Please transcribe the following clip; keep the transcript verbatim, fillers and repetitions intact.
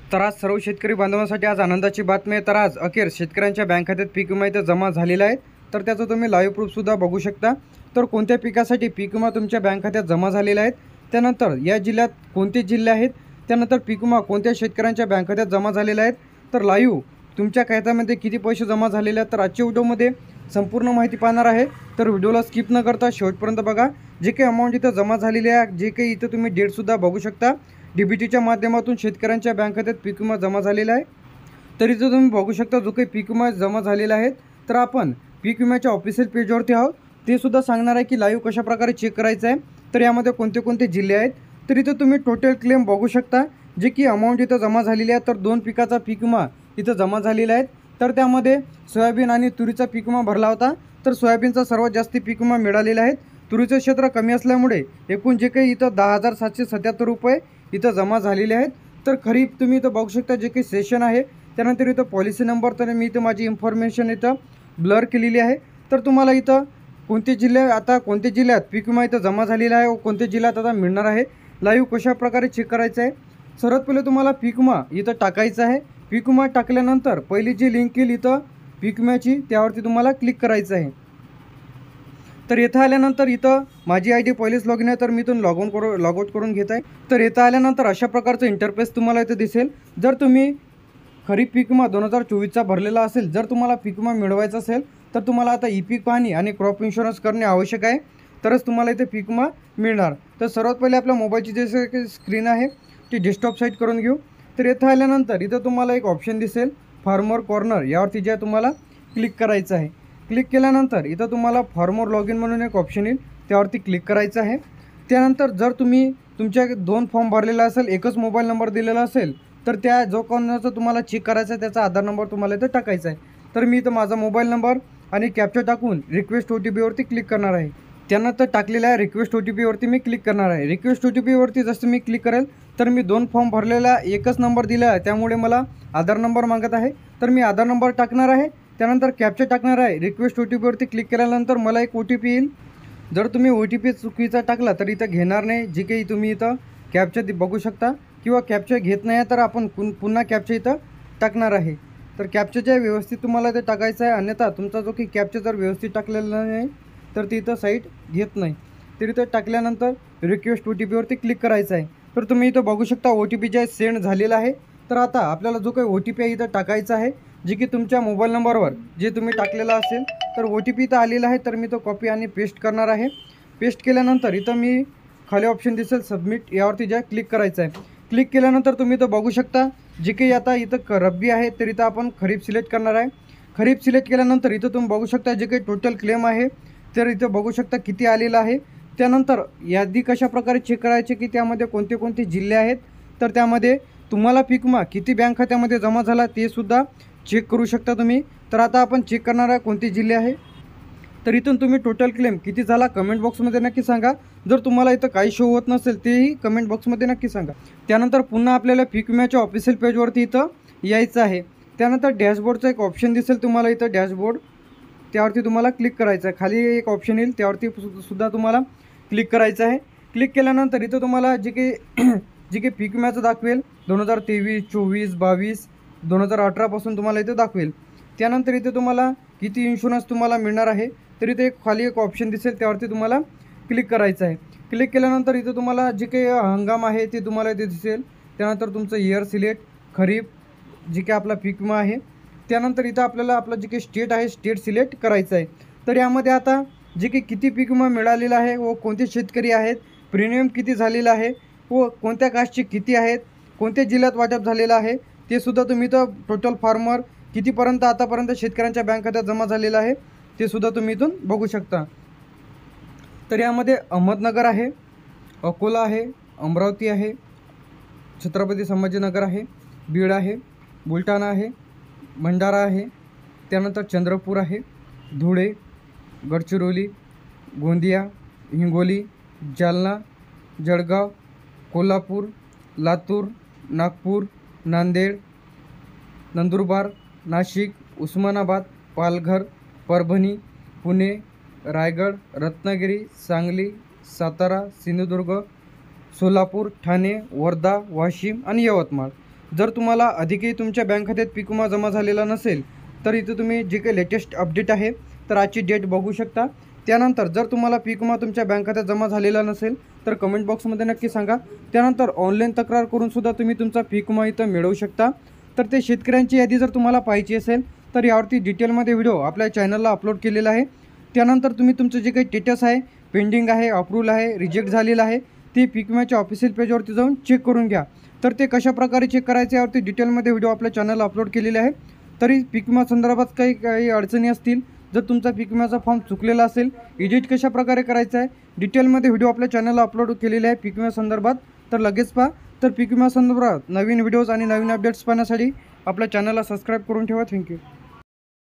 तर आज सर्व शेतकरी बांधवांसाठी आज आनंदाची बातमी आहे। तर आज अखेर शेतकऱ्यांच्या बँक खात्यात पीक विमा इथं जमा झालेला आहे। तर त्याचं तुम्ही लाईव्ह प्रूफसुद्धा बघू शकता। तर कोणत्या पिकासाठी पीक विमा तुमच्या बँक खात्यात जमा झालेला आहे, त्यानंतर या जिल्ह्यात कोणते जिल्हे आहेत, त्यानंतर पीक विमा कोणत्या शेतकऱ्यांच्या बँक खात्यात जमा झालेला आहे, तर लाईव्ह तुमच्या खात्यामध्ये किती पैसे जमा झालेले आहेत, तर आजच्या व्हिडिओमध्ये संपूर्ण माहिती पाहणार आहे। तर व्हिडिओला स्किप न करता शेवटपर्यंत बघा। जे काही अमाऊंट इथं जमा झालेली आहे, जे काही इथं तुम्ही डेटसुद्धा बघू शकता। डीबीटीच्या माध्यमातून शेतकऱ्यांच्या बँक खात्यात पीक विमा जमा झालेला आहे। तर इथं तुम्ही बघू शकता जो काही पीक विमा जमा झालेला आहे। तर आपण पीक विम्याच्या ऑफिशियल पेजवरती आहोत, ते सुद्धा सांगणार आहे की लाईव्ह कशा प्रकारे चेक करायचं आहे। तर यामध्ये कोणते कोणते जिल्हे आहेत, तर इथं तुम्ही टोटल क्लेम बघू शकता, जे की अमाऊंट इथं जमा झालेली आहे। तर दोन पिकाचा पीक विमा इथं जमा झालेला आहे। तर त्यामध्ये सोयाबीन आणि तुरीचा पीक विमा भरला होता। तर सोयाबीनचा सर्वात जास्त पीक विमा मिळालेला आहे। तुरीचं क्षेत्र कमी असल्यामुळे एकूण जे काही इथं दहा हजार सातशे सत्याहत्तर रुपये इथं जमा झालेले आहेत। तर खरीप तुम्ही इथं बघू शकता, जे काही सेशन आहे, त्यानंतर इथं पॉलिसी नंबर, तर मी इथं माझी इन्फॉर्मेशन इथं ब्लर केलेली आहे। तर तुम्हाला इथं कोणते जिल्हे आता कोणत्या जिल्ह्यात पीक विमा इथं जमा झालेला आहे व कोणत्या जिल्ह्यात आता मिळणार आहे, लाईव्ह कशा प्रकारे चेक करायचं आहे। सर्वात पहिले तुम्हाला पीक विमा इथं टाकायचं आहे। पीक विमा टाकल्यानंतर पहिली जी लिंक येईल इथं पीक विम्याची, त्यावरती तुम्हाला क्लिक करायचं आहे। तर इथं आल्यानंतर इथं माझी आय डी पहिलेच लॉग इन आहे, तर मी इथून लॉग ऑन करू लॉग आउट करून घेत आहे। तर इथं आल्यानंतर अशा प्रकारचं इंटरफेस तुम्हाला इथं दिसेल। जर तुम्ही खरीप पीक विमा दोन हजार चोवीसचा भरलेला असेल, जर तुम्हाला पीक विमा मिळवायचा असेल, तर तुम्हाला आता ई पीक पाहणी आणि क्रॉप इन्शुरन्स करणे आवश्यक आहे, तरच तुम्हाला इथे पीक विमा मिळणार। तर सर्वात पहिले आपल्या मोबाईलची जे स्क्रीन आहे ती डेस्कटॉप साईट करून घेऊ। तर इथं आल्यानंतर इथं तुम्हाला एक ऑप्शन दिसेल फार्मर कॉर्नर, यावरती जे तुम्हाला क्लिक करायचं आहे। क्लिक केल्यानंतर इथं तुम्हाला फॉर्मर लॉग इन म्हणून एक ऑप्शन येईल, त्यावरती क्लिक करायचं आहे। त्यानंतर जर तुम्ही तुमच्या दोन फॉर्म भरलेला असेल, एकच मोबाईल नंबर दिलेला असेल, तर त्या जो कोणाचा तुम्हाला चेक करायचा आहे त्याचा आधार नंबर तुम्हाला इथं टाकायचा आहे। तर मी इथं माझा मोबाईल नंबर आणि कॅप्चर टाकून रिक्वेस्ट ओ टी पीवरती क्लिक करणार आहे। त्यानंतर टाकलेल्या रिक्वेस्ट ओ टी पीवरती मी क्लिक करणार आहे। रिक्वेस्ट ओ टी पीवरती जसं मी क्लिक करेल, तर मी दोन फॉर्म भरलेला एकच नंबर दिला आहे, त्यामुळे मला आधार नंबर मागत आहे। तर मी आधार नंबर टाकणार आहे, त्यानंतर कॅप्चर टाकणार आहे। रिक्वेस्ट ओ टी पीवरती क्लिक केल्यानंतर मला एक ओ टी पी येईल। जर तुम्ही ओ टी पी चुकीचा टाकला तर इथं घेणार नाही, जे काही तुम्ही इथं कॅप्चर बघू शकता, किंवा कॅप्चर घेत नाही तर आपण पुन्हा कॅप्चर इथं टाकणार आहे। तर कॅप्चर जे व्यवस्थित तुम्हाला इथं टाकायचं आहे, अन्यथा तुमचा जो की कॅप्चर जर व्यवस्थित टाकलेला नाही तर ती इथं साईट घेत नाही। तर इथं टाकल्यानंतर रिक्वेस्ट ओ टी पीवरती क्लिक करायचं आहे। तर तुम्ही इथं बघू शकता ओ टी पी जे सेंड झालेला आहे। तर आता आपल्याला जो काही ओ टी पी आहे इथं टाकायचा आहे, जे की तुमच्या मोबाईल नंबरवर जे तुम्ही टाकलेला असेल, तर ओ टी पी इथं आलेला आहे। तर मी तो कॉपी आणि पेस्ट करणार आहे। पेस्ट केल्यानंतर इथं मी खाली ऑप्शन दिसेल सबमिट, यावरती जे क्लिक करायचं आहे। क्लिक केल्यानंतर तुम्ही इथं बघू शकता, जे काही आता इथं रब्बी आहे, तर इथं आपण खरीप सिलेक्ट करणार आहे। खरीप सिलेक्ट केल्यानंतर इथं तुम्ही बघू शकता जे काही टोटल क्लेम आहे, तर इथं बघू शकता किती आलेलं आहे। त्यानंतर यादी कशा प्रकारे चेक करायचे की त्यामध्ये कोणते कोणते जिल्हे आहेत, तर त्यामध्ये तुम्हाला पीक विमा किती बँक खात्यामध्ये जमा झाला ते सुद्धा चेक करू शकता तुम्ही। तर आता आपण चेक करणार आहे कोणते जिल्हे आहे। तर इथून तुम्ही टोटल क्लेम किती झाला कमेंट बॉक्समध्ये नक्की सांगा। जर तुम्हाला इथं काही शो होत नसेल तेही कमेंट बॉक्समध्ये नक्की सांगा। त्यानंतर पुन्हा आपल्याला पीक विम्याच्या ऑफिशियल पेजवरती इथं यायचं आहे। त्यानंतर डॅशबोर्डचा एक ऑप्शन दिसेल तुम्हाला इथं डॅशबोर्ड, त्यावरती तुम्हाला क्लिक करायचं आहे। खाली एक ऑप्शन येईल, त्यावरती सुद्धा तुम्हाला क्लिक करायचं आहे। क्लिक केल्यानंतर इथं तुम्हाला जे काही जे काही पीक विम्याचं दाखवेल दोन हजार तेवीस चोवीस बावीस दोन हजार अठरापासून तुम्हाला इथं दाखवेल। त्यानंतर इथे तुम्हाला किती इन्शुरन्स तुम्हाला मिळणार आहे, तर इथे एक खाली एक ऑप्शन दिसेल, त्यावरती तुम्हाला क्लिक करायचं आहे। क्लिक केल्यानंतर इथं तुम्हाला जे काही हंगाम आहे ते तुम्हाला इथे दिसेल। त्यानंतर तुमचं इयर सिलेक्ट, खरीप जे काही आपला पीक विमा आहे, त्यानंतर इथं आपल्याला आपलं जे काही स्टेट आहे स्टेट सिलेक्ट करायचं आहे। तर यामध्ये आता जे काही किती पीक विमा मिळालेला आहे व कोणते शेतकरी आहेत, प्रीमियम किती झालेला आहे व कोणत्या कास्टचे किती आहेत, कोणत्या जिल्ह्यात वाटप झालेलं आहे, ते सुद्धा तुम्ही इथं टोटल फार्मर कितीपर्यंत आतापर्यंत शेतकऱ्यांच्या बँक खात्यात जमा झालेलं आहे ते सुद्धा तुम्ही इथून बघू शकता। तर यामध्ये अहमदनगर आहे, अकोला आहे, अमरावती आहे, छत्रपती संभाजीनगर आहे, बीड आहे, बुलढाणा आहे, भंडारा आहे, त्यानंतर चंद्रपूर आहे, धुळे, गडचिरोली, गोंदिया, हिंगोली, जालना, जळगाव, कोल्हापूर, लातूर, नागपूर, नांदेड, नंदुरबार, नाशिक, उस्मानाबाद, पालघर, परभणी, पुणे, रायगड, रत्नागिरी, सांगली, सातारा, सिंधुदुर्ग, सोलापूर, ठाणे, वर्धा, वाशिम आणि यवतमाळ। जर तुम्हाला अधिकही तुमच्या बँक खात्यात पीक विमा जमा झालेला नसेल तर इथे तुम्ही जे काही लेटेस्ट अपडेट आहे तर आजची डेट बघू शकता। त्यानंतर जर तुम्हाला पीक विमा तुमच्या बँक खात्यात जमा झालेला नसेल तर कमेंट बॉक्समध्ये नक्की सांगा। त्यानंतर ऑनलाईन तक्रार करून सुद्धा तुम्ही तुमचा पीक विमा इथं मिळवू शकता। तर ते शेतकऱ्यांची यादी जर तुम्हाला पाहिजे असेल तर यावरती डिटेलमध्ये व्हिडिओ आपल्या चॅनलला अपलोड केलेला आहे। त्यानंतर तुम्ही तुमचं जे काही स्टेटस आहे, पेंडिंग आहे, अप्रूव्हल आहे, रिजेक्ट झालेलं आहे, ते पीक विम्याच्या ऑफिशियल पेजवरती जाऊन चेक करून घ्या। तर ते कशा प्रकारे चेक करायचे यावरती डिटेलमध्ये व्हिडिओ आपल्या चॅनलला अपलोड केलेले आहे। तरी पीक विमा संदर्भात काही काही अडचणी असतील, जर तुमचा पीक विम्याचा फॉर्म चुकलेला असेल, एडिट कशा प्रकारे करायचं आहे, डिटेलमध्ये व्हिडिओ आपल्या चॅनलला अपलोड केलेले आहे पीक विमा संदर्भात, तर लगेच पहा। तर पीक विमा संदर्भात नवीन व्हिडिओज आणि नवीन अपडेट्स पाहण्यासाठी आपल्या चॅनलला सबस्क्राईब करून ठेवा। थँक्यू।